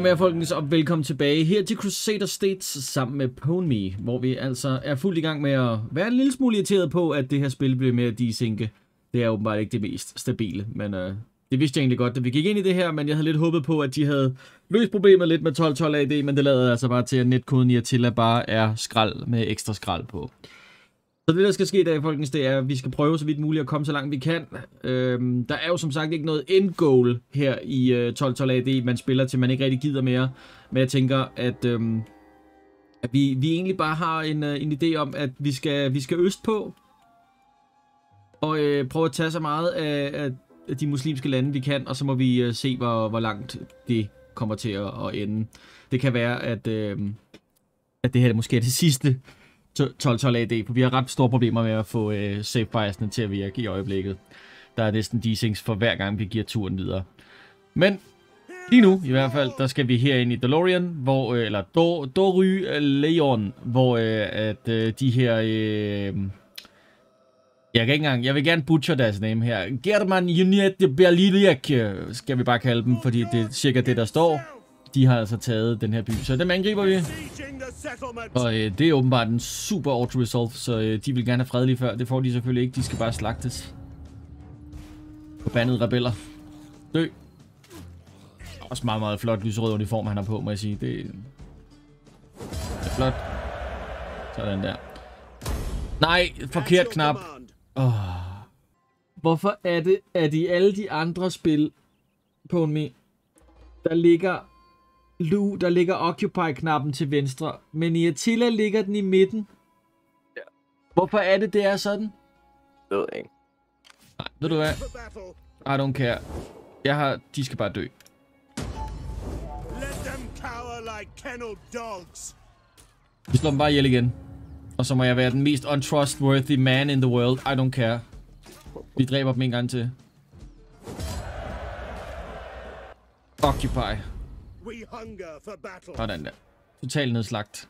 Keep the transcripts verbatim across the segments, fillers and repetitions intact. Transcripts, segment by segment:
med jer, folkens, og velkommen tilbage her til Crusader States sammen med PwnMe, hvor vi altså er fuldt i gang med at være en lille smule irriteret på, at det her spil bliver mere desynke. Det er åbenbart ikke det mest stabile, men øh, det vidste jeg egentlig godt, da vi gik ind i det her, men jeg havde lidt håbet på, at de havde løst problemet lidt med tolv tolv A D, men det lader altså bare til, at netkoden i Attila bare er skrald med ekstra skrald på. Så det, der skal ske i dag, folkens, det er, at vi skal prøve så vidt muligt at komme så langt vi kan. Øhm, der er jo som sagt ikke noget end goal her i øh, tolv tolv A D, man spiller til, man ikke rigtig gider mere. Men jeg tænker, at, øhm, at vi, vi egentlig bare har en, øh, en idé om, at vi skal, vi skal øst på. Og øh, prøve at tage så meget af, af de muslimske lande, vi kan, og så må vi øh, se, hvor, hvor langt det kommer til at, at ende. Det kan være, at, øh, at det her måske er det sidste tolv tolv A D, for vi har ret store problemer med at få øh, save bias'ene til at virke i øjeblikket. Der er næsten desyncs for hver gang vi giver turen videre. Men lige nu i hvert fald, der skal vi herind i DeLorean, hvor, øh, eller Do, Dory Leon, hvor øh, at øh, de her, øh, jeg kan ikke engang, jeg vil gerne butcher deres name her, German Unit Berlinek, skal vi bare kalde dem, fordi det er cirka det, der står. De har altså taget den her by, så dem angriber vi. Og øh, det er åbenbart en super auto-resolve, så øh, de vil gerne have fred lige før. Det får de selvfølgelig ikke, de skal bare slagtes. Forbandede rebeller. Dø. Også meget, meget flot lyserød uniform, han har på, må jeg sige. Det, det er flot. Sådan der. Nej, forkert knap. Oh. Hvorfor er det, at i alle de andre spil, PwnMe, der ligger Lu, der ligger Occupy-knappen til venstre, men i Attila ligger den i midten? Ja. Hvorfor er det, det er sådan? Det ved jeg ikke. Nej, ved du hvad? I don't care. Jeg har... De skal bare dø. Vi slår dem bare ihjel igen. Og så må jeg være den mest untrustworthy man in the world. I don't care. Vi dræber dem en gang til. Occupy. Sådan der. Total nedslagt.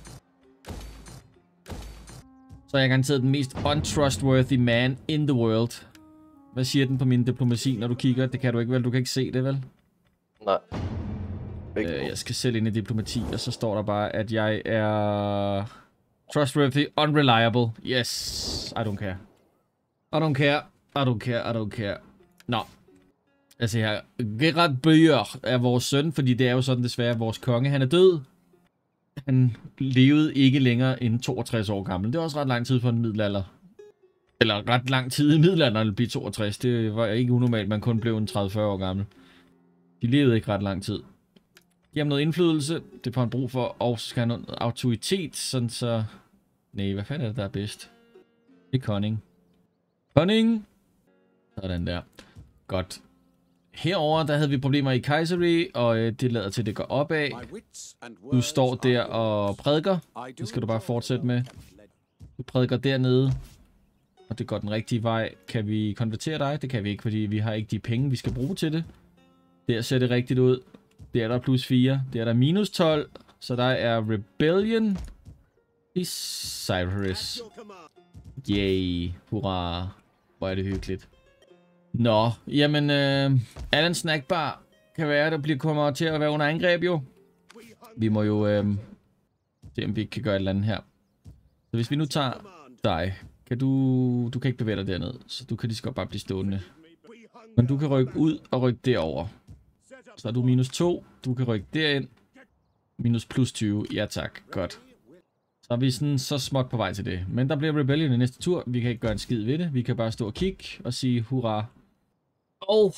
Så er jeg garanteret den mest untrustworthy man in the world. Hvad siger den på min diplomati, når du kigger? Det kan du ikke, vel? Du kan ikke se det, vel? Nej. Øh, jeg skal selv ind i diplomati, og så står der bare, at jeg er... Trustworthy, unreliable. Yes. I don't care. I don't care. I don't care. I don't care. Nå. Altså her, Gerard Bøger er vores søn, fordi det er jo sådan desværre, vores konge, han er død. Han levede ikke længere end toogtres år gammel. Det er også ret lang tid for en middelalder. Eller ret lang tid i middelalderen at blive toogtres. Det var ikke unormalt, man kun blev en tredive til fyrre år gammel. De levede ikke ret lang tid. Giv ham noget indflydelse, det får han brug for, og så skal han noget autoritet, sådan så... Nej, hvad fanden er det, der er bedst? Det er cunning. Cunning! Sådan der. Godt. Herover der havde vi problemer i Kayseri, og øh, det lader til, at det går opad. Du står der og prædiker. Det skal du bare fortsætte med. Du prædiker dernede, og det går den rigtige vej. Kan vi konvertere dig? Det kan vi ikke, fordi vi har ikke de penge, vi skal bruge til det. Der ser det rigtigt ud. Det er der plus fire. Det er der minus tolv. Så der er Rebellion i Cyrus. Yay. Hurra. Hvor er det hyggeligt. Nå, jamen, øh, Allan Snackbar kan være, der bliver kommer til at være under angreb jo. Vi må jo øh, se, om vi ikke kan gøre et eller andet her. Så hvis vi nu tager dig, kan du, du kan ikke bevæge dig derned, så du kan lige så godt bare blive stående. Men du kan rykke ud og rykke derover. Så er du minus to, du kan rykke derind. Minus plus tyve, ja tak, godt. Så er vi sådan så småt på vej til det. Men der bliver Rebellion i næste tur, vi kan ikke gøre en skid ved det. Vi kan bare stå og kigge og sige hurra. Og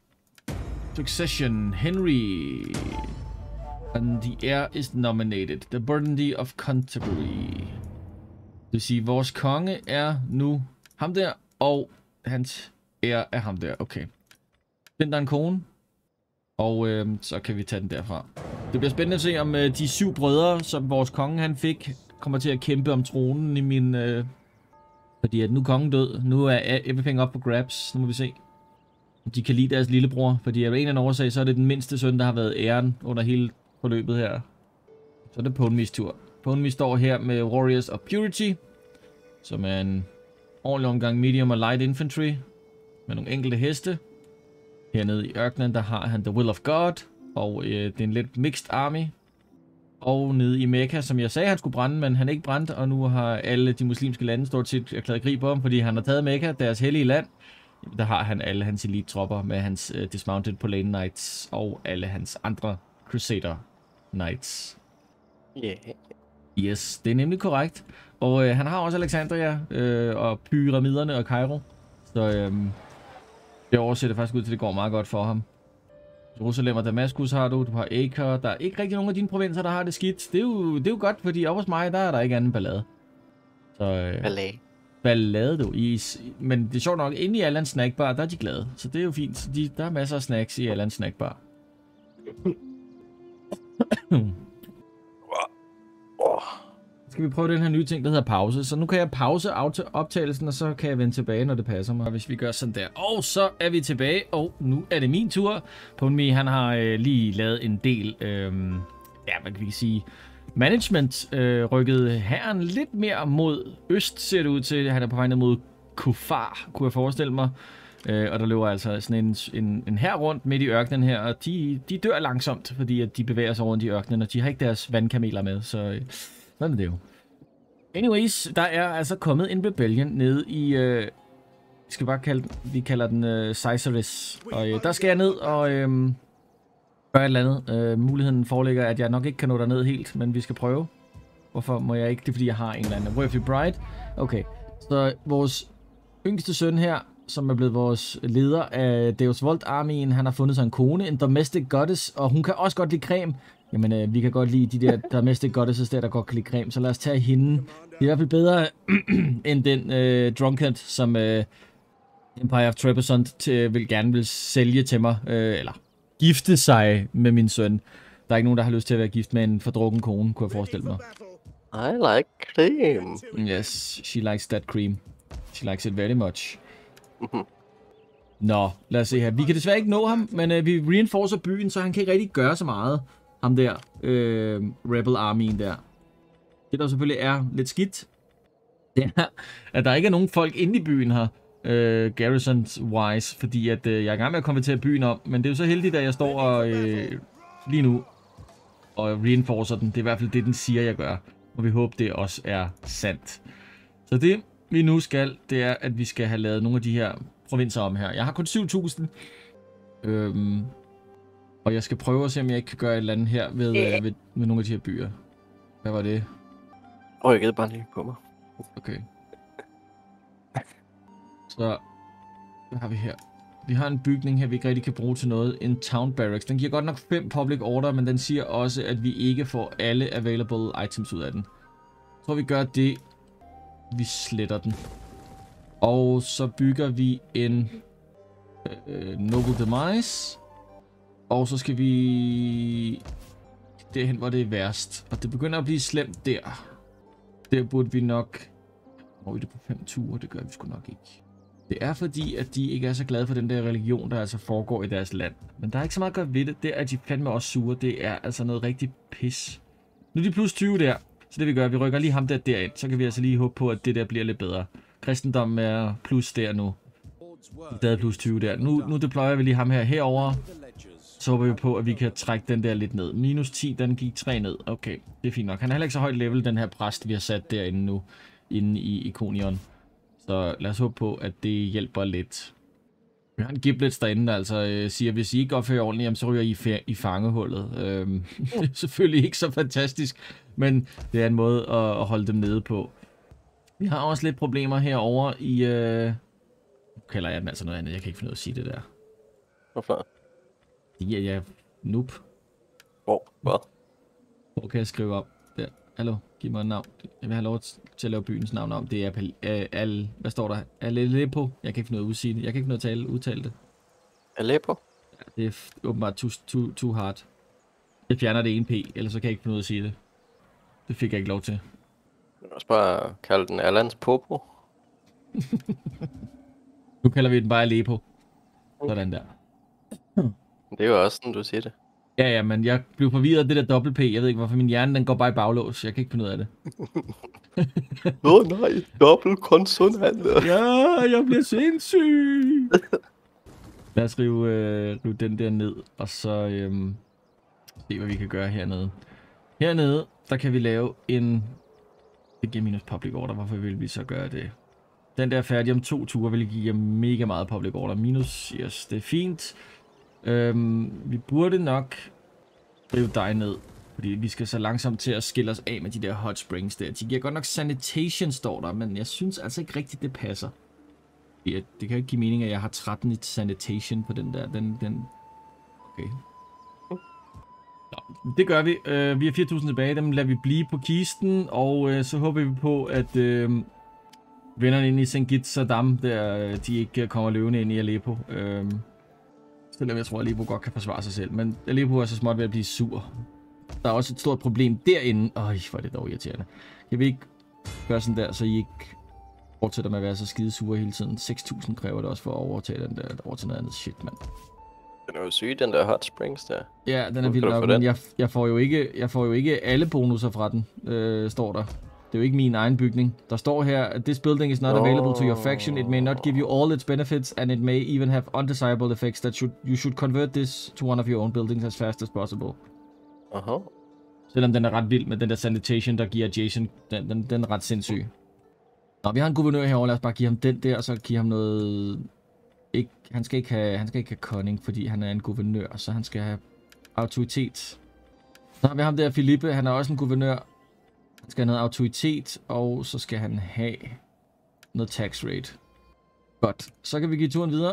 Succession, Henry and the heir is nominated. The Burgundy of Canterbury. Det vil sige, vores konge er nu ham der, og hans heir er ham der. Okay. Den der er en kone, og øh, så kan vi tage den derfra. Det bliver spændende at se, om øh, de syv brødre, som vores konge han fik, kommer til at kæmpe om tronen i min... Øh, fordi at nu er kongen død. Nu er everything up for grabs. Nu må vi se. De kan lide deres lillebror, fordi af en eller anden årsag, så er det den mindste søn, der har været æren under hele forløbet her. Så er det PwnMe's tur. PwnMe står her med Warriors of Purity, som er en ordentlig omgang medium og light infantry, med nogle enkelte heste. Hernede i ørkenen, der har han The Will of God, og øh, det er en lidt mixed army. Og nede i Mekka, som jeg sagde, han skulle brænde, men han ikke brændt, og nu har alle de muslimske lande stort set erklæret krig på ham, fordi han har taget Mekka, deres hellige land. Der har han alle hans elite-tropper med hans uh, Dismounted Polane Knights og alle hans andre Crusader Knights. Yeah. Yes, det er nemlig korrekt. Og uh, han har også Alexandria uh, og pyramiderne og Cairo. Så um, det oversætter faktisk ud til, at det går meget godt for ham. Jerusalem og Damaskus har du, du har Acre. Der er ikke rigtig nogen af dine provinser, der har det skidt. Det er jo, det er jo godt, fordi oppe hos mig, der er der ikke anden ballade. Så, uh, Ballade. Ballade du. I, men det er sjovt nok, inde i Allands Snackbar, der er de glade. Så det er jo fint. De, der er masser af snacks i Allands Snackbar. Skal vi prøve den her nye ting, der hedder pause. Så nu kan jeg pause optagelsen, og så kan jeg vende tilbage, når det passer mig. Hvis vi gør sådan der. Og så er vi tilbage, og nu er det min tur. PwnMe, han har øh, lige lavet en del, øh, ja, hvad kan vi sige, management. Øh, rykket hæren lidt mere mod øst, ser det ud til. Han er på vej ned mod Kufar, kunne jeg forestille mig. Øh, og der løber altså sådan en, en, en hær rundt midt i ørkenen her, og de, de dør langsomt, fordi at de bevæger sig rundt i ørkenen, og de har ikke deres vandkameler med, så øh, sådan er det jo. Anyways, der er altså kommet en rebellion nede i, øh, vi skal bare kalde den, vi kalder den øh, Caesaris, og øh, der skal jeg ned og øh, gøre et eller andet. Øh, muligheden foreligger, at jeg nok ikke kan nå derned helt, men vi skal prøve. Hvorfor må jeg ikke? Det er fordi, jeg har en eller anden Worthy Bride. Okay, så vores yngste søn her, som er blevet vores leder af Deus Volt-armien, han har fundet sig en kone, en Domestic Goddess, og hun kan også godt lide creme. Jamen, øh, vi kan godt lide de der Domestic Goddesses der, der godt kan lide creme, så lad os tage hende. Det er i hvert fald bedre end den øh, drunkard, som øh, Empire of Trebizond til, vil gerne vil sælge til mig, øh, eller gifte sig med min søn. Der er ikke nogen, der har lyst til at være gift med en fordrukken kone, kunne jeg forestille mig. I like cream. Yes, she likes that cream. She likes it very much. Nå, lad os se her. Vi kan desværre ikke nå ham, men øh, vi reinforcer byen, så han kan ikke rigtig gøre så meget. Ham der, øh, Rebel Armyen der. Det der selvfølgelig er lidt skidt, det er, at der ikke er nogen folk inde i byen her, øh, Garrisons-wise, fordi at øh, jeg er i gang med at konvertere byen om, men det er jo så heldigt, at jeg står og, øh, lige nu og reinforcer den. Det er i hvert fald det, den siger, jeg gør. Og vi håber, det også er sandt. Så det, vi nu skal, det er, at vi skal have lavet nogle af de her provinser om her. Jeg har kun syv tusind. Øhm, og jeg skal prøve at se, om jeg ikke kan gøre et eller andet her ved, øh, ved, ved nogle af de her byer. Hvad var det? Rykkede bare lige på mig. Okay. Så, hvad har vi her? Vi har en bygning her, vi ikke rigtig kan bruge til noget. En town barracks. Den giver godt nok fem public order, men den siger også, at vi ikke får alle available items ud af den. Jeg tror, vi gør det. Vi sletter den. Og så bygger vi en øh, Noble Demise. Og så skal vi derhen, hvor det er værst. Og det begynder at blive slemt der. Der burde vi nok... Må vi det på fem ture? Det gør vi sgu nok ikke. Det er fordi, at de ikke er så glade for den der religion, der altså foregår i deres land. Men der er ikke så meget godt ved det. Det er, at de fandme også sure. Det er altså noget rigtig pis. Nu er de plus tyve der. Så det vi gør, vi rykker lige ham der derind. Så kan vi altså lige håbe på, at det der bliver lidt bedre. Kristendommen er plus der nu. Der er plus tyve der. Nu, nu deployer vi lige ham her herover. Så håber vi på, at vi kan trække den der lidt ned. Minus ti, den gik tre ned. Okay, det er fint nok. Han er heller ikke så højt level, den her præst, vi har sat derinde nu. Inde i Ikonion. Så lad os håbe på, at det hjælper lidt. Vi har en giblets derinde, der altså øh, siger, hvis I ikke opfører ordentligt, jamen, så ryger I i fangehullet. Øhm, det er selvfølgelig ikke så fantastisk, men det er en måde at, at holde dem nede på. Vi har også lidt problemer herover i... Øh... Nu kalder jeg den altså noget andet. Jeg kan ikke finde ud af at sige det der. Hvorfor? Ja, ja. Noob. Hvor? Hvad? Hvor kan jeg skrive op? Der. Hallo, giv mig et navn. Jeg vil have lov til at lave byens navn om. Det er Al... Al hvad står der? Aleppo. Jeg kan ikke finde ud af at udsige det. Jeg kan ikke finde ud af at tale, udtale det. Aleppo? Ja, det er åbenbart too, too, too hard. Jeg fjerner det ene P, ellers så kan jeg ikke finde ud af at sige det. Det fik jeg ikke lov til. Du kan også bare kalde den Allands Popo. Nu kalder vi den bare Aleppo. Sådan der. Det er jo også sådan, du siger det. Ja, ja, men jeg blev forvirret af det der dobbelt P. Jeg ved ikke, hvorfor min hjerne den går bare i baglås. Jeg kan ikke finde ud af det. Nå oh, nej, dobbelt konsonant. Ja, jeg bliver sindssyg. Lad os rive, øh, rive den der ned, og så... Øhm, Se, hvad vi kan gøre hernede. Hernede, der kan vi lave en... Det giver minus public order. Hvorfor vil vi så gøre det? Den der er færdig om to ture, vil give mega meget public order. Minus, yes, det er fint. Øhm, vi burde nok drive dig ned. Fordi vi skal så langsomt til at skille os af med de der hot springs der. De giver godt nok sanitation, står der, men jeg synes altså ikke rigtigt, det passer. Ja, det kan jo ikke give mening, at jeg har tretten i sanitation på den der. Den, den... Okay. Nå, det gør vi. Uh, vi har fire tusind tilbage, dem lader vi blive på kisten, og uh, så håber vi på, at uh, vennerne inde i Sengit Saddam, der, de ikke kommer løvende ind i Aleppo. Uh, selvom jeg tror, at Aleppo godt kan forsvare sig selv, men Aleppo er så småt ved at blive sur. Der er også et stort problem derinde. Øj, hvor er det dog irriterende. Jeg vil ikke gøre sådan der, så I ikke fortsætter med at være så skide sure hele tiden. seks tusind kræver det også for at overtage den der, over til noget andet shit, mand. Den er jo syg, den der hot springs der. Ja, den er vild nok, men jeg, jeg, får jo ikke, jeg får jo ikke alle bonusser fra den, øh, står der. Det er jo ikke min egen bygning. Der står her, at this building is not oh. available to your faction. It may not give you all its benefits, and it may even have undesirable effects that should, you should convert this to one of your own buildings as fast as possible. Aha. Uh-huh. Selvom den er ret vild med den der sanitation, der giver Jason, den, den, den er ret sindssyg. Nå, vi har en guvernør herovre, lad os bare give ham den der, og så give ham noget... Ikke, han, skal ikke have, han skal ikke have cunning, fordi han er en guvernør, så han skal have autoritet. Så har vi ham der, Philippe, han er også en guvernør. Han skal have noget autoritet, og så skal han have noget tax rate. Godt, så kan vi give turen videre.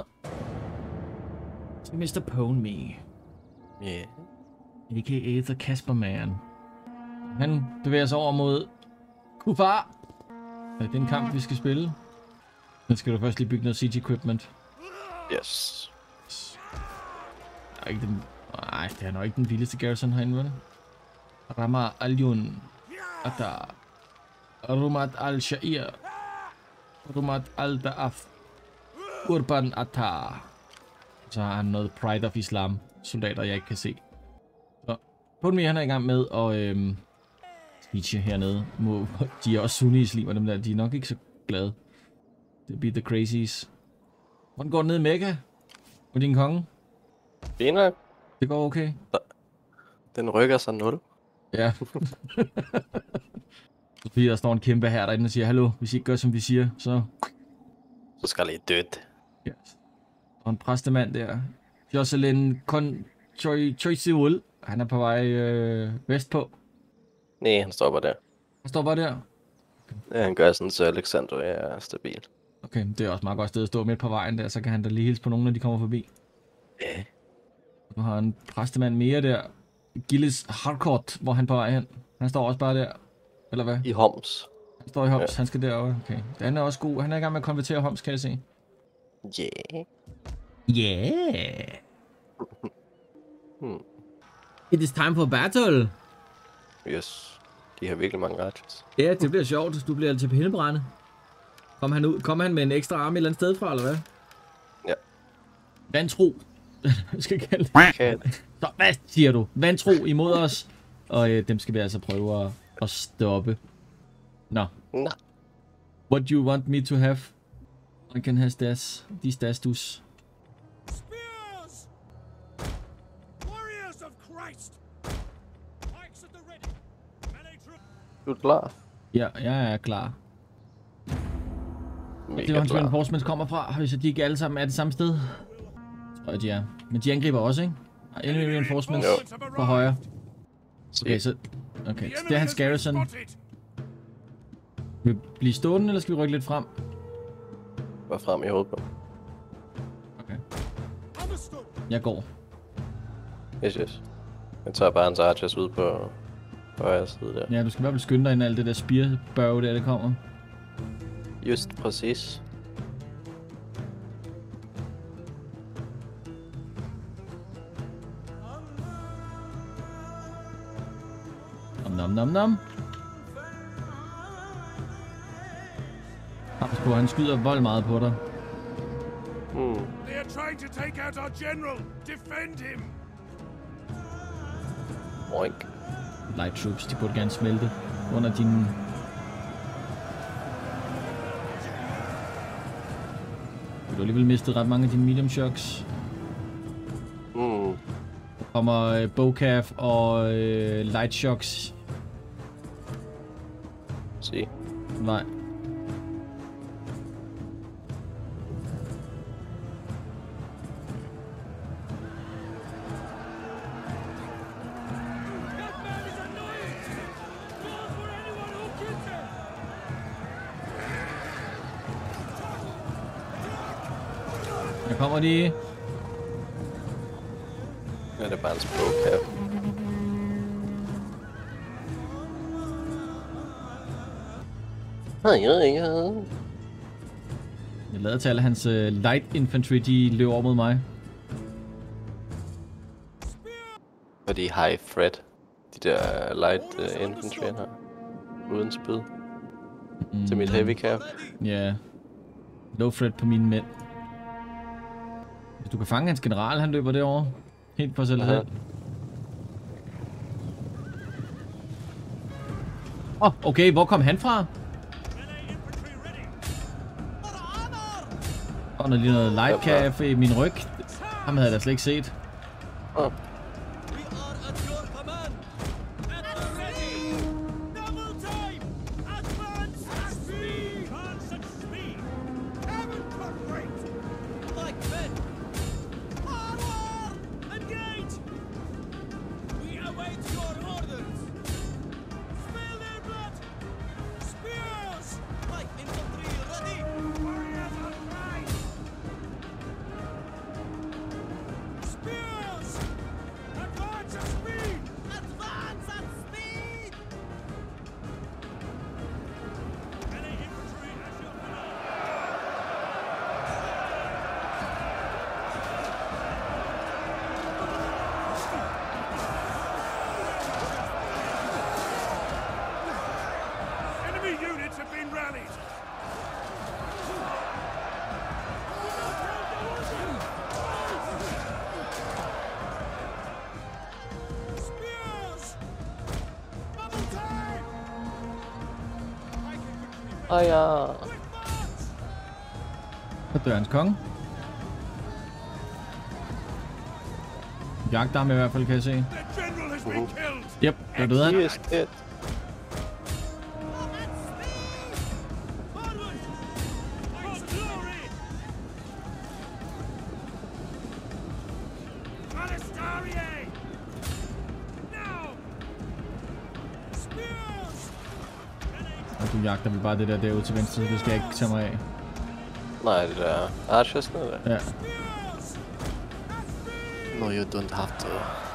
Til mister Pwn Me. Yeah. A K A The Casper Man. Han bevæger sig over mod Kufar. Det er en kamp, vi skal spille. Så skal du først lige bygge noget siege equipment. Yes. Der er ikke den... Nej, det er nok ikke den vildeste garrison herinde, vel? Rama Alyun. Ata. Rumat al-Sha'ir. Rumat al-Da'af. Urban Ata. Så har han noget Pride of Islam soldater, jeg ikke kan se. Så Pwn Me, han er i gang med at øhm, speeche hernede. De er også sunni-islimer, dem der. De er nok ikke så glade. Det bliver the crazies. Hvordan går det ned i Mekka? Med din konge? Det nok. Det går okay. Den rykker sig nul. Ja. Fordi der står en kæmpe her derinde og siger, hallo, hvis I ikke gør som vi siger, så... Så skal I dødt. Yes. Og en præstemand der. Jocelyn Choiseul. Han er på vej øh, vestpå. Nej, han står bare der. Han står bare der? Okay. Ja, han gør sådan, så Alexander er stabil. Okay, det er også meget godt sted at stå midt på vejen der, så kan han da lige hilse på nogen, når de kommer forbi. Ja. Nu har en præstemand mere der. Gilles Harcourt, hvor han på vej hen. Han står også bare der. Eller hvad? I Homs. Han står i Homs, ja. Han skal derovre. Okay. Han er også god. Han er i gang med at konvertere Homs, kan jeg se. Yeah. Yeah. hmm. It is time for battle. Yes. De har virkelig mange archers. Ja, det bliver sjovt. Du bliver altid på pindebrænde. Kom han ud? Kom han med en ekstra arm et eller andet sted fra, eller hvad? Ja. Vantro. Jeg skal kalde det. Så hvad siger du? Vantro imod os. Og øh, dem skal vi altså prøve at, at stoppe. Nå. Nå. What do you want me to have? I can have stas. De stastus. Spears! Warriors of Christ! Pikes at the ready. Melee troops. Du er klar? Ja, jeg er klar. Mega det var hans klar. reinforcements kommer fra, hvis de ikke alle sammen er det samme sted. Tror jeg, de er. Men de angriber også, ikke? Har enemy reinforcements på højre. Okay, så... Okay, så det er hans garrison. Vil vi blive stående, eller skal vi rykke lidt frem? Bare frem i hovedet på. Okay. Jeg går. Yes, yes. Jeg tager bare hans archers ud på højre side der. Ja, du skal i hvert fald skynde dig ind alt det der spearbørge der, det kommer. Just præcis. Nom nom nom nom. Pas på, han skyder vold meget på dig. Hmm. They are trying to take out our general. Defend him. Oink. Light troops, de burde gerne smelte under din... Du har alligevel mistet ret mange af dine medium shocks. Hmm. Kommer øh, Bocaf og øh, Light Shocks. Se. Nej. That man is annoying! Go for anyone who kills him! Der kommer de. Nu er det bare en sprogcap. Ej, ej, ej. Jeg lader til alle hans uh, light infantry, de løber over mod mig. Og de er high threat. De der light uh, infantry her. Uden spyd. Mm. Til mit heavy cap. Ja. Yeah. Low threat på mine mænd. Hvis du kan fange hans general, han løber derovre. Helt for sig selv. Åh, oh, okay, hvor kom han fra? Og oh, der lige noget light cap i min ryg. Ham havde jeg da slet ikke set. Oh. Ej, ja. Så dør hans konge. Jagter ham i hvert fald, kan jeg se. Uh-huh. Yep, der døde han. Yes, it. Og du jagter vi bare det der derude til venstre, så det skal jeg ikke tage mig af. Nej, det der archers nede der. Ja. No, you don't have to.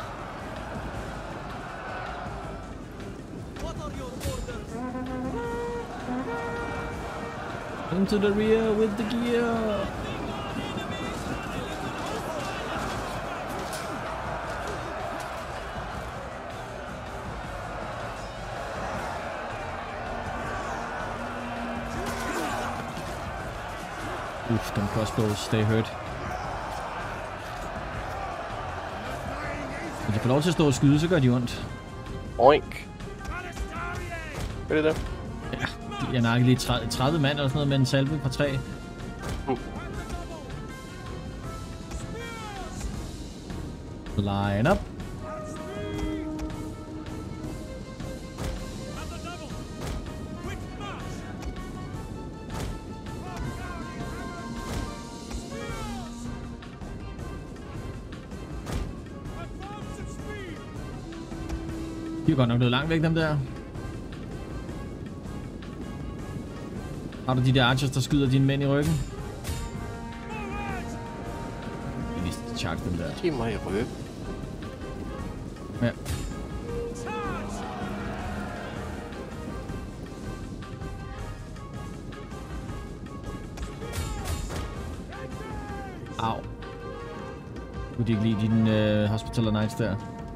Into the rear with the gear. Uff, den crossbows, stay hurt. Hvis de får lov til at stå og skyde, så gør de ondt. Oink. Gør det der? Ja, jeg nakkede lige tredive mand eller sådan noget med en salve på tre. Uh. Line up. De er godt nok lidt langt væk, dem der. Har du de der archers, der skyder dine mænd i ryggen? Jeg vidste, de charge dem der. De er mig i ryggen. Ja. Au. Kunne de ikke lide dine uh, Hospitaller Knights der?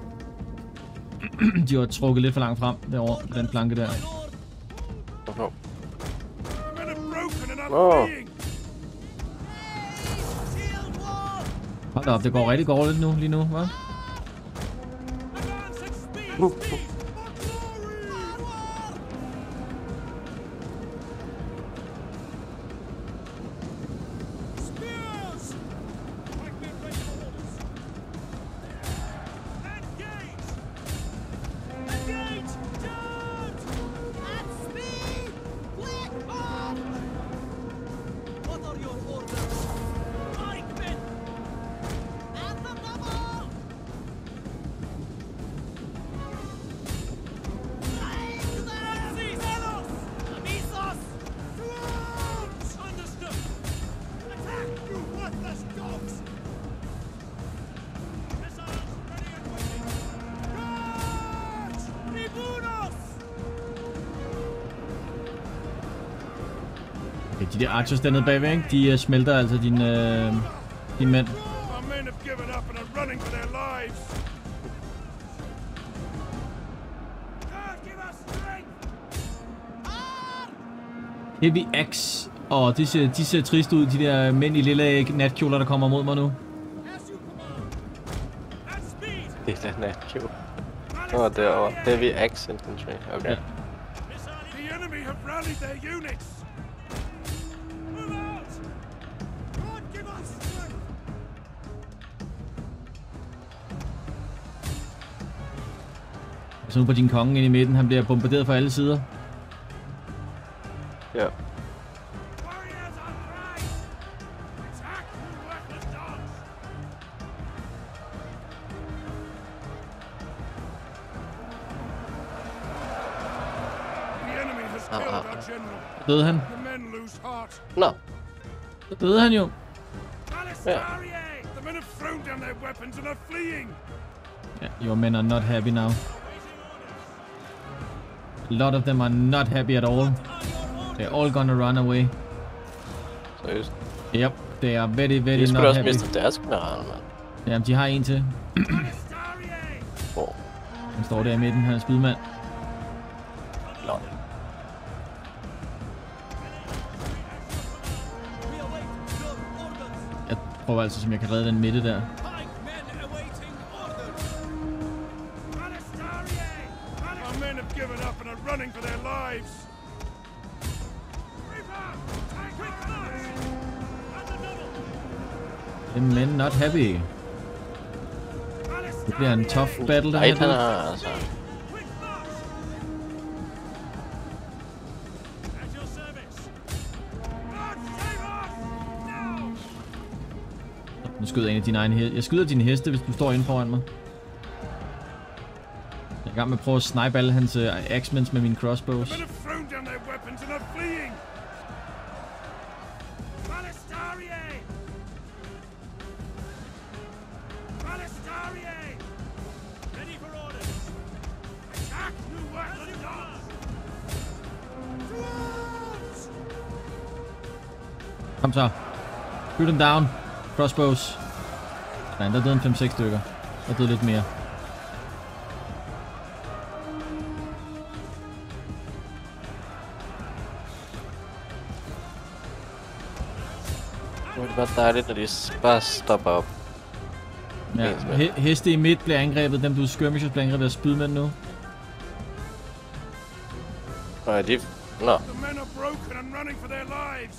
De var trukket lidt for langt frem derovre, den flanke der. Oh, no. Oh. Hold da op, det går rigtig dårligt nu, lige nu, hva'? Uh. De der archers dernede bagved, ikke? De uh, smelter altså dine, uh, dine mænd. Our men have given up and are running for their lives. God, give us strength. Heavy Axe. Åh, oh, de, ser, de ser trist ud, de der mænd i lille natkjoler, der kommer mod mig nu. And speed. Det er den natkjole. Åh, oh, derovre. Heavy Axe Infantry. Okay. Ja. The enemy have rallied their units. Move out. God, give us strength. Så nu på din konge inde i midten, han bliver bombarderet fra alle sider. Ja. Warriors on right. Attack, you worthless dogs. The enemy has Ah, killed ah, our ah. general. Døde han? The men lose heart. Nå. Så døde han jo. Alistairier! The men have thrown down their weapons and are fleeing. Yeah, your men are not happy now. A lot of them are not happy at all. They're all gonna run away. Seriøst. Yep, they are very, very De skulle not også happy. miste deres generaler, mand. Jamen, de har en til. Alistairier! Hvor? Han står der i midten, han er spydmand. Nå. Jeg prøver altså, som jeg kan redde den midte der. Alistairier! Our men have given up and are running for their lives. Reaper! Take quick march! And the double! The men not happy. Det bliver en tough battle, der Ej, her. han dude. har altså... Quick march! At your service! God save us! Now! Nu skyder jeg en af dine egne heste. Jeg skyder dine heste, hvis du står inde foran mig. Jeg er i gang med at prøve at snipe alle hans uh, axemans med mine crossbows. Men have thrown down their weapons and are fleeing. Alistairier! Alistairier! Ready for orders. Attack, you worthless dogs! Dwarves! Kom så. Shoot them down. Crossbows. Nej, der døde en fem seks stykker. Der døde lidt mere. Nu er det bare dejligt, når de s- bare stopper op. Ja, he- heste i midt bliver angrebet. Dem du skirmishers bliver angrebet af spydmænd nu. Nå, de... Nå. The men are broken and running for their lives.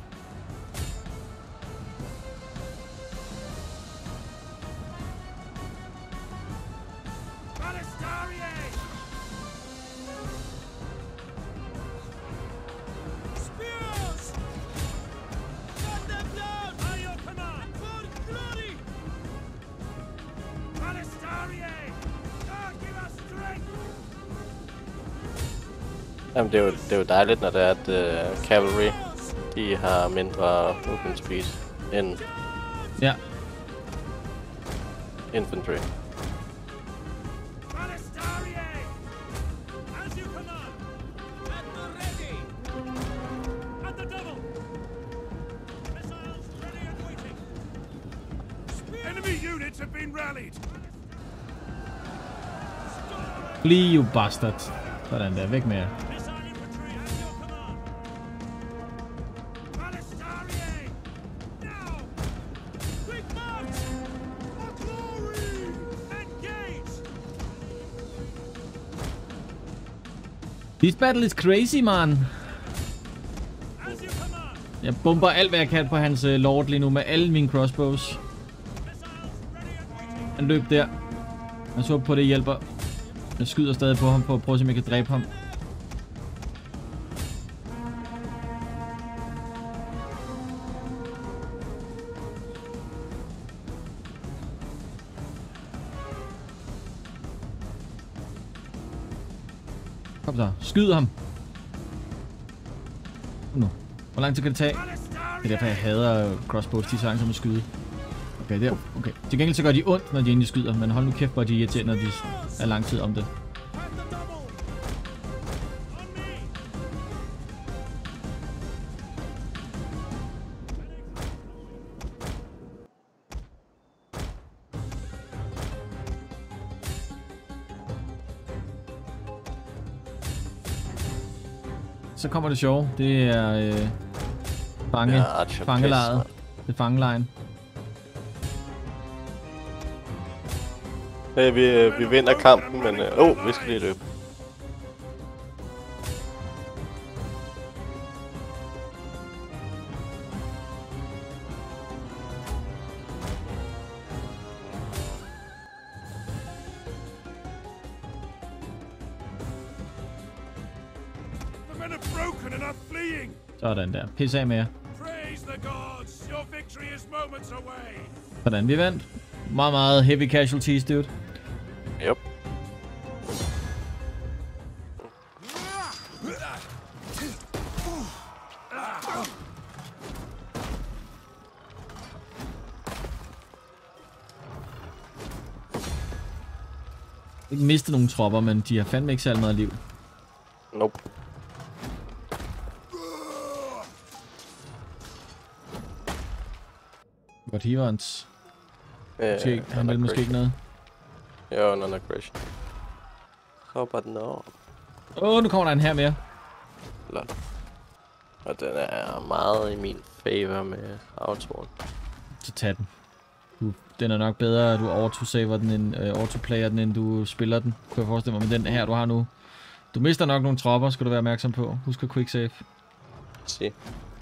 Alistairier! Spears! Cut them down! By your command! For glory! Alistairier! God, give us strength! Jamen, det er jo, det er jo dejligt, når det er, at uh, cavalry, de har mindre movement speed end Ja. infantry. Alistairier! As you command! At the ready! At the double! Missiles ready and waiting! Enemy units have been rallied! Flee, you bastard. Sådan der. Væk med jer. Missile infantry at your command! Alistairier! Now! Quick march! For glory! Engage! This battle is crazy, man. As you command! Jeg bomber alt, hvad jeg kan på hans uh, lord lige nu med alle mine crossbows. Missiles ready and waiting! Han løb der. Jeg så på, det hjælper. Jeg skyder stadig på ham for at prøve at se, om jeg kan dræbe ham. Kom så. Skyd ham. Nu. Hvor lang tid kan det tage? Det er derfor, jeg hader crossbows. De er så langsomme at skyde. Okay, der. Okay. Til gengæld så gør de ondt, når de endelig skyder. Men hold nu kæft, hvor de er irriterende, når de er lang tid om det. At the double! On me! så kommer det sjove. Det er øh, fange, Ja, fangelejet. Det er fangelejen. Hey, vi, øh, vi vinder kampen, men... Åh, øh, oh, vi skal lige løbe. The men are broken and are fleeing. Sådan der. Pis af med jer. Praise the gods. Your victory is moments away. Sådan, vi vandt. Meget, meget heavy casualties, dude. Yep. Ikke mistet nogen tropper, men de har fandme ikke særlig meget liv. Nope. Godt Hivans. Yeah, Måske, han vil måske ikke noget. Jo, non-aggression. Hopper den over. Åh, oh, nu kommer der en her mere. Lol. Og den er meget i min favor med autoen. Så tag den. Du, den er nok bedre, at du autosaver den, end øh, autoplayer den, end du spiller den. Kunne jeg forestille mig med den her, du har nu. Du mister nok nogle tropper, skal du være opmærksom på. Husk at quick save. Se.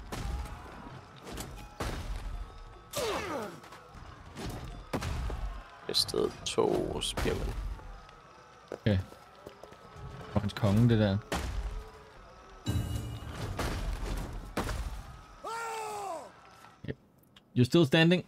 I stedet to spearmen. Okay. Og hans konge, det der. Yep. You're still standing.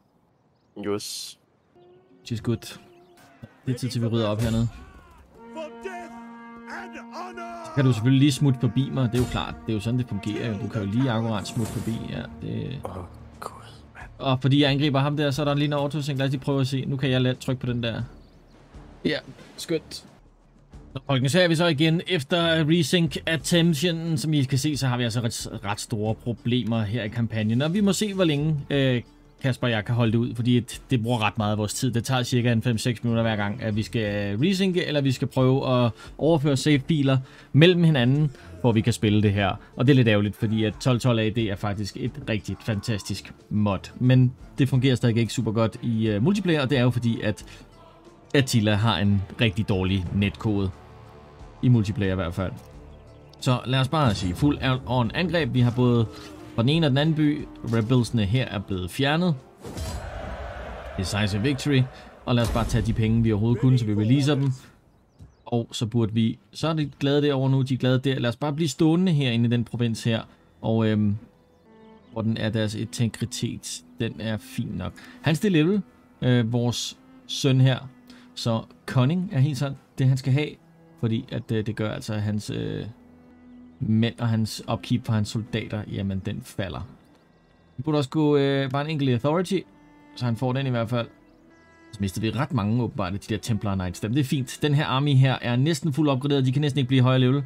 Yes. She's good. Det er tid til, vi rydder op hernede. For death and honor. Så kan du selvfølgelig lige smutte forbi mig. Det er jo klart. Det er jo sådan, det fungerer. Du kan jo lige akkurat smutte forbi. Ja, det... Åh, oh, gud, mand. Og fordi jeg angriber ham der, så er der lige en autosync. Lad os lige prøve at se. Nu kan jeg let trykke på den der. Ja, skønt. Folkens, her er vi så igen efter resync attention. Som I kan se, så har vi altså ret, ret store problemer her i kampagnen. Og vi må se, hvor længe øh, Kasper og jeg kan holde det ud. Fordi det bruger ret meget af vores tid. Det tager cirka fem seks minutter hver gang, at vi skal resynke, eller vi skal prøve at overføre save-filer mellem hinanden, hvor vi kan spille det her. Og det er lidt ærgerligt, fordi at tolv tolv A D er faktisk et rigtig fantastisk mod. Men det fungerer stadig ikke super godt i uh, multiplayer, og det er jo fordi, at Attila har en rigtig dårlig netkode. I multiplayer i hvert fald. Så lad os bare sige fuld on angreb. Vi har både fra den ene og den anden by. Rebelsene her er blevet fjernet. Decisive victory. Og lad os bare tage de penge, vi overhovedet kunne, så vi releaser dem. Og så burde vi... Så er de glade derovre nu, de er glade der. Lad os bare blive stående herinde i den provins her. Og øhm, hvordan er deres integritet? Den er fin nok. Hans det level, øh, vores søn her. Så cunning er helt sådan det, han skal have. Fordi at øh, det gør altså, at hans øh, mænd og hans upkeep for hans soldater, jamen den falder. Vi burde også gå øh, bare en enkelt authority, så han får den i hvert fald. Så mister vi ret mange åbenbart, de der Templar Knights. Det er fint. Den her army her er næsten fuld opgraderet. De kan næsten ikke blive højere level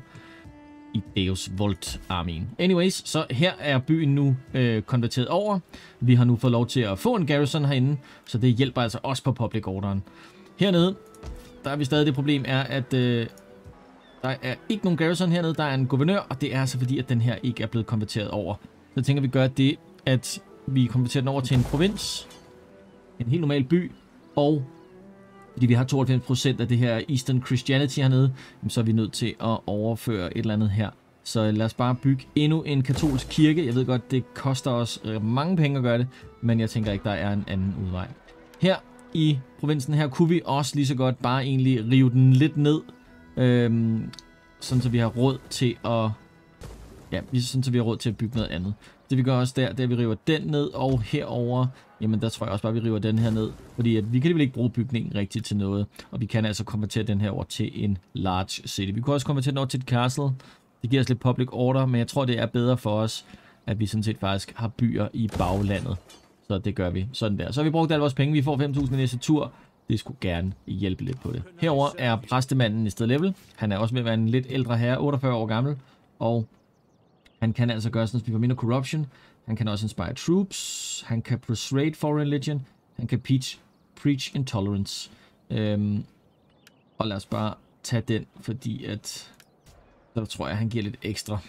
i Deus Volt armien. Anyways, så her er byen nu øh, konverteret over. Vi har nu fået lov til at få en garrison herinde, så det hjælper altså også på public orderen. Hernede, der er vi stadig det problem er, at øh, der er ikke nogen garrison hernede. Der er en guvernør, og det er altså fordi, at den her ikke er blevet konverteret over. Så tænker vi gør det, at vi konverterer den over til en provins. En helt normal by. Og fordi vi har tooghalvfems procent af det her Eastern Christianity hernede, så er vi nødt til at overføre et eller andet her. Så lad os bare bygge endnu en katolsk kirke. Jeg ved godt, det koster os mange penge at gøre det, men jeg tænker ikke, der er en anden udvej. Her i provinsen her kunne vi også lige så godt bare egentlig rive den lidt ned, øhm, sådan så vi har råd til at ja, sådan så vi har råd til at bygge noget andet. Det vi gør også der, det er at vi river den ned, og herover, jamen der tror jeg også bare, at vi river den her ned, fordi at vi kan ikke bruge bygningen rigtigt til noget, og vi kan altså konvertere den her over til en large city. Vi kan også konvertere den over til et castle. Det giver os lidt public order, men jeg tror, det er bedre for os, at vi sådan set faktisk har byer i baglandet. Så det gør vi sådan der. Så har vi brugt alle vores penge. Vi får fem tusind i næste tur. Det skulle gerne hjælpe lidt på det. Herover er præstemanden i stedet level. Han er også ved at være en lidt ældre herre, otteogfyrre år gammel. Og han kan altså gøre sådan, at vi får mindre corruption. Han kan også inspire troops. Han kan persuade for religion. Han kan preach, preach intolerance. Øhm, og lad os bare tage den, fordi at... Så tror jeg, han giver lidt ekstra.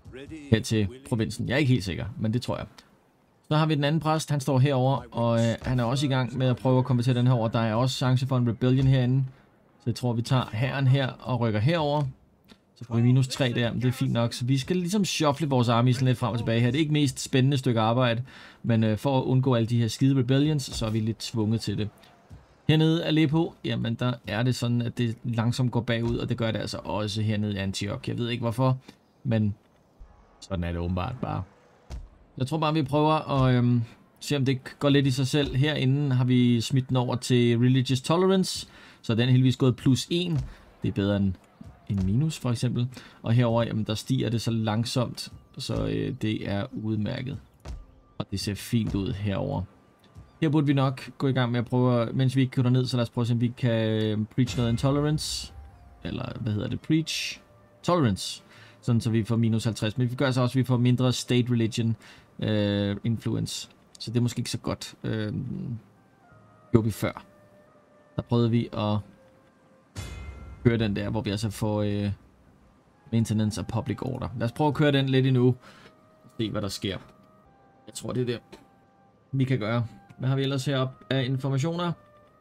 her til provinsen. Jeg er ikke helt sikker, men det tror jeg. Så har vi den anden præst, han står herover, og øh, han er også i gang med at prøve at konvertere den her over. Der er også chance for en rebellion herinde, så jeg tror, vi tager hæren her og rykker herover. Så får vi minus tre der, men det er fint nok. Så vi skal ligesom shuffle vores army sådan lidt frem og tilbage her. Det er ikke mest spændende stykke arbejde, men øh, for at undgå alle de her skide rebellions, så er vi lidt tvunget til det. Hernede Aleppo, jamen der er det sådan, at det langsomt går bagud, og det gør det altså også hernede i Antioch. Jeg ved ikke hvorfor, men sådan er det åbenbart bare. Jeg tror bare, vi prøver at øhm, se, om det går lidt i sig selv. Herinde har vi smidt den over til Religious Tolerance, så den er heldigvis gået plus en. Det er bedre end en minus for eksempel. Og herover, jamen der stiger det så langsomt, så øh, det er udmærket. Og det ser fint ud herover. Her burde vi nok gå i gang med at prøve, mens vi ikke kører ned, så lad os prøve at se, om vi kan preach noget intolerance. Eller hvad hedder det? Preach tolerance. Sådan så vi får minus halvtreds. Men vi gør så også, at vi får mindre state religion uh, influence. Så det er måske ikke så godt. Uh, gjorde vi før. Der prøvede vi at køre den der, hvor vi altså får uh, maintenance of public order. Lad os prøve at køre den lidt endnu. Og se, hvad der sker. Jeg tror, det er det, vi kan gøre. Hvad har vi ellers heroppe af informationer?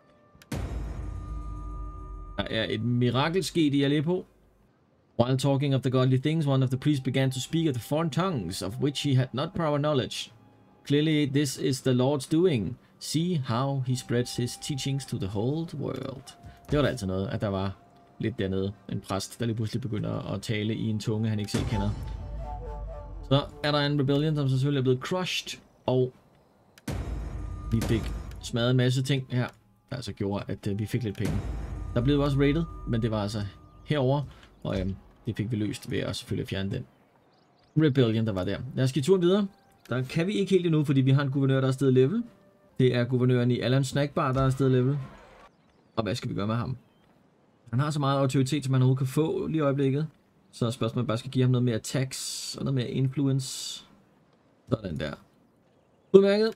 Der er et mirakel sket i Aleppo. While talking of the godly things, one of the priests began to speak of the foreign tongues, of which he had not proper knowledge. Clearly, this is the Lord's doing. See how he spreads his teachings to the whole world. Det var da altid noget, at der var lidt dernede. En præst, der lige pludselig begynder at tale i en tunge, han ikke selv kender. Så er der en rebellion, som selvfølgelig er blevet crushed, og vi fik smadret en masse ting her, der altså gjorde, at uh, vi fik lidt penge. Der blev også rated, men det var altså herover, og øhm, det fik vi løst ved at selvfølgelig fjerne den rebellion, der var der. Lad os give turen videre. Der kan vi ikke helt endnu, fordi vi har en guvernør, der er steget level. Det er guvernøren i Allan Snackbar, der er steget level. Og hvad skal vi gøre med ham? Han har så meget autoritet, som han overhovedet kan få lige i øjeblikket. Så spørgsmålet bare skal give ham noget mere tax og noget mere influence. Sådan der. Udmærket.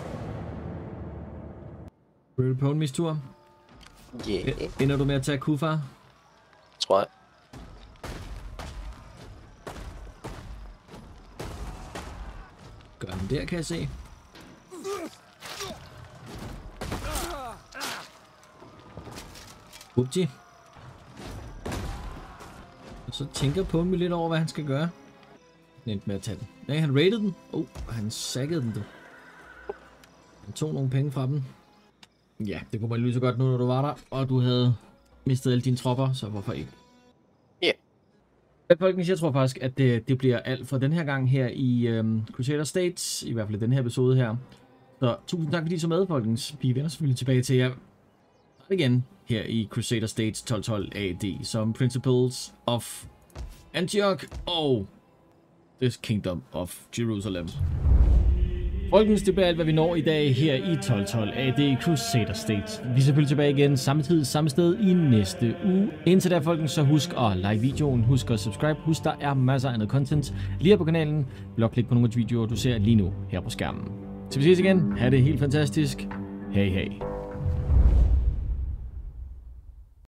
Royal Pony's tur. Yeah. Ender du med at tage Kufar? Tror jeg. Gør den der, kan jeg se. Upti. Og så tænker Pony lidt over, hvad han skal gøre. Han endte med at tage den. Nej, han raidede den. Åh, oh, han saggede den, du. Han tog nogle penge fra dem. Ja, det kunne man lige så godt nu, når du var der, og du havde mistet alle dine tropper, så hvorfor ikke? Ja. Yeah. Men folkens, jeg tror faktisk, at det, det bliver alt for den her gang her i øhm, Crusader States, i hvert fald i den her episode her. Så tusind tak fordi I så med, folkens. Vi vender selvfølgelig tilbage til jer igen her i Crusader States tolv tolv A D som Principles of Antioch og The Kingdom of Jerusalem. Folkens, det bliver alt, hvad vi når i dag her i tolv tolv A D Crusader States. Vi er selvfølgelig tilbage igen samme tid, samme sted i næste uge. Indtil der, folkens, så husk at like videoen, husk at subscribe, husk der er masser af andet content lige her på kanalen. Blok klik på nogle af de videoer, du ser lige nu her på skærmen. Så vi ses igen. Ha' det helt fantastisk. Hej hej.